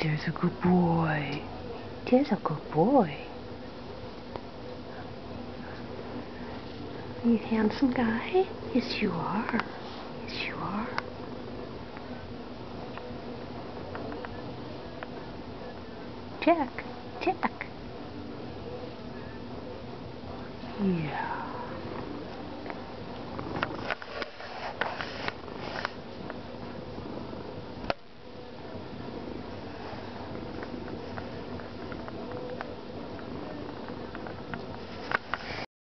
There's a good boy. There's a good boy. Are you a handsome guy? Yes, you are. Yes, you are. Jack. Jack. Yeah.